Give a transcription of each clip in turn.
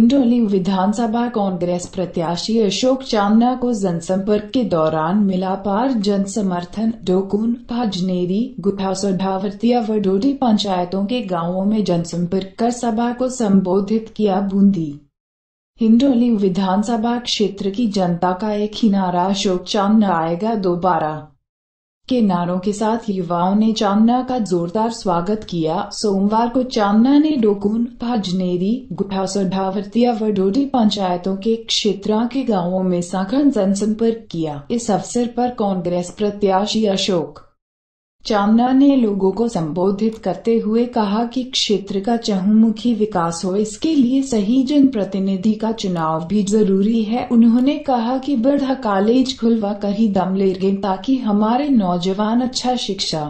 हिंडोली विधानसभा कांग्रेस प्रत्याशी अशोक चांदना को जनसंपर्क के दौरान मिला पार जन समर्थन। डोकुन, भाजनेरी, गुठा, सोढावरतिया व डोडी पंचायतों के गांवों में जनसंपर्क कर सभा को संबोधित किया। बूंदी हिंडोली विधानसभा क्षेत्र की जनता का एक ही नारा, अशोक चांदना आएगा दोबारा के नारों के साथ युवाओं ने चांदना का जोरदार स्वागत किया। सोमवार को चांदना ने डोकुन, भाजनेरी, गुठा, सोढावरतिया व डोडी पंचायतों के क्षेत्रों के गांवों में सघन जनसंपर्क किया। इस अवसर पर कांग्रेस प्रत्याशी अशोक चांदना ने लोगों को संबोधित करते हुए कहा कि क्षेत्र का चहुमुखी विकास हो, इसके लिए सही जनप्रतिनिधि का चुनाव भी जरूरी है। उन्होंने कहा कि बढ़ा कॉलेज खुलवा कर ही दम लेंगे ताकि हमारे नौजवान अच्छा शिक्षा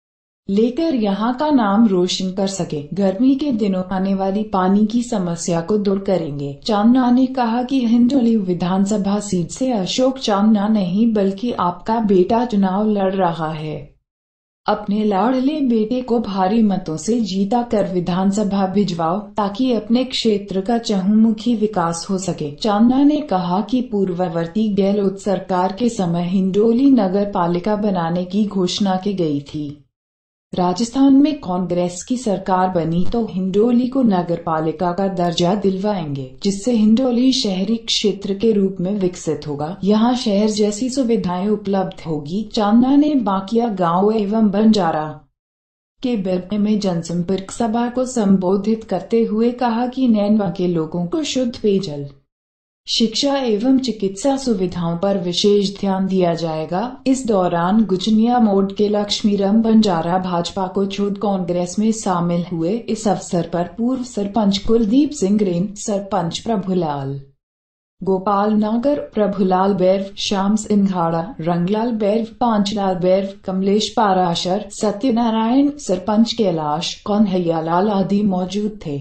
लेकर यहाँ का नाम रोशन कर सके। गर्मी के दिनों आने वाली पानी की समस्या को दूर करेंगे। चांदना ने कहा कि हिंडोली विधानसभा सीट से अशोक चांदना नहीं बल्कि आपका बेटा चुनाव लड़ रहा है। अपने लाडले बेटे को भारी मतों से जीता कर विधानसभा भिजवाओ ताकि अपने क्षेत्र का चहुमुखी विकास हो सके। चांदना ने कहा कि पूर्ववर्ती गहलोत सरकार के समय हिंडोली नगर पालिका बनाने की घोषणा की गई थी। राजस्थान में कांग्रेस की सरकार बनी तो हिंडोली को नगर पालिका का दर्जा दिलवाएंगे, जिससे हिंडोली शहरी क्षेत्र के रूप में विकसित होगा। यहाँ शहर जैसी सुविधाएं उपलब्ध होगी। चांदना ने बाकिया गांव एवं बंजारा के बेरमे में जनसंपर्क सभा को संबोधित करते हुए कहा कि नैनवा के लोगों को शुद्ध पेयजल, शिक्षा एवं चिकित्सा सुविधाओं पर विशेष ध्यान दिया जाएगा। इस दौरान गुजनिया मोड़ के लक्ष्मीराम बंजारा भाजपा को छोड़ कांग्रेस में शामिल हुए। इस अवसर पर पूर्व सरपंच कुलदीप सिंह रेन, सरपंच प्रभुलाल गोपाल नागर, प्रभुलाल बैरव, श्याम सिंघाड़ा, रंगलाल बैरव, पांचलाल बैरव, कमलेश पाराशर, सत्यनारायण, सरपंच कैलाश, कन्हैयालाल आदि मौजूद थे।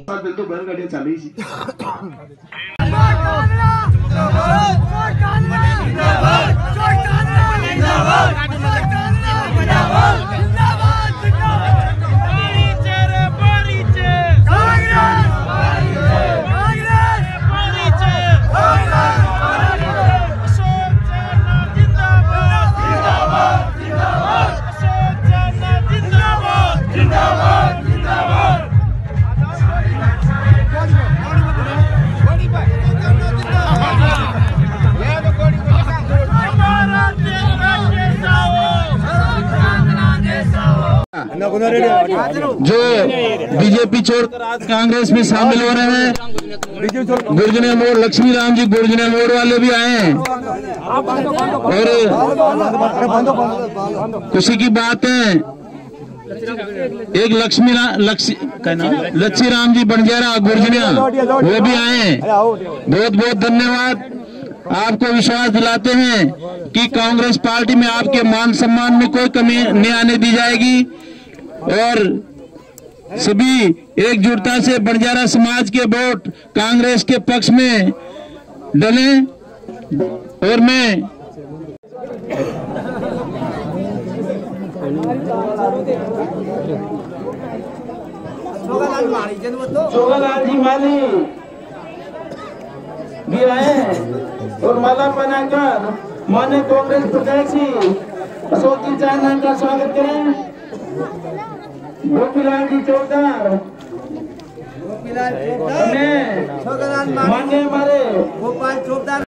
जो बीजेपी छोड़कर आज कांग्रेस में शामिल हो रहे हैं, गुर्जनिया मोड़ लक्ष्मीराम जी गुर्जनिया मोड़ वाले भी आए हैं और खुशी की बात है एक लक्ष्मीराम जी बंजारा गुर्जनिया वो भी आए हैं। बहुत बहुत धन्यवाद। आपको विश्वास दिलाते हैं कि कांग्रेस पार्टी में आपके मान सम्मान में कोई कमी नहीं आने दी जाएगी और सभी एकजुटता से बंजारा समाज के वोट कांग्रेस के पक्ष में डलें। और मैं जोगालाल जी माली भी आए और माला बनाकर माननीय कांग्रेस प्रत्याशी अशोक चांदना का स्वागत करें। गोपीलाल जी चौधरी माननीय हमारे गोपाल चौधरी